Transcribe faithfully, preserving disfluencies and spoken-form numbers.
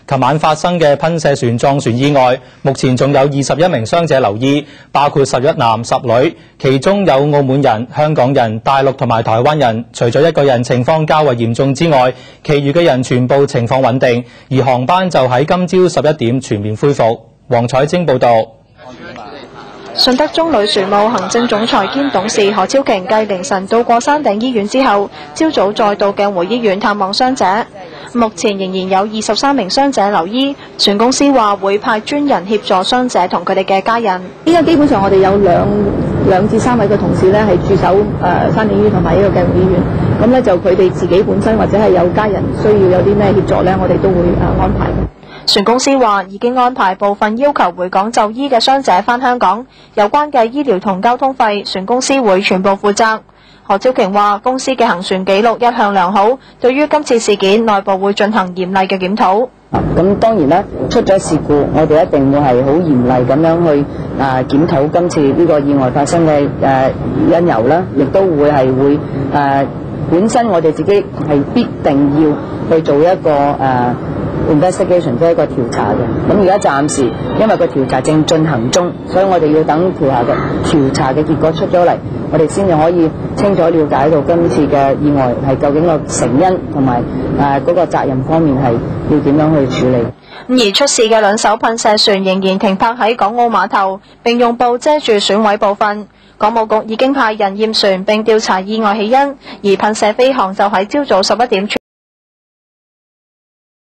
琴晚發生嘅噴射船撞船意外，目前仲有二十一名傷者留醫，包括十一男十女，其中有澳門人、香港人、大陸同埋台灣人。除咗一個人情況較為嚴重之外，其餘嘅人全部情況穩定，而航班就喺今朝十一點全面恢復。黃彩晶報導。 順德中旅船務行政總裁兼董事何超瓊繼凌晨到過山頂醫院之後，朝早再到鏡湖醫院探望傷者。目前仍然有二十三名傷者留醫，船公司話會派專人協助傷者同佢哋嘅家人。 依家基本上我哋有兩兩至三位嘅同事咧係駐守誒、呃、山頂醫院同埋呢個鏡湖醫院，咁咧就佢哋自己本身或者係有家人需要有啲咩協助咧，我哋都會誒、呃、安排。 船公司話已經安排部分要求回港就醫嘅傷者返香港，有關嘅醫療同交通費，船公司會全部負責。何超瓊話：公司嘅行船記錄一向良好，對於今次事件，內部會進行嚴厲嘅檢討。 咁當然啦，出咗事故，我哋一定會係好嚴厲咁樣去啊檢討今次呢個意外發生嘅誒因由啦，亦都會係會誒本身我哋自己係必定要去做一個誒。investigation 即係一個調查嘅，咁而家暫時因為個調查正進行中，所以我哋要等調查嘅調查嘅結果出咗嚟，我哋先至可以清楚了解到今次嘅意外係究竟個成因同埋誒嗰個責任方面係要點樣去處理。 而出事嘅兩艘噴射船仍然停泊喺港澳碼頭，並用布遮住損毀部分。港務局已經派人驗船並調查意外起因，而噴射飛航就喺朝早十一點全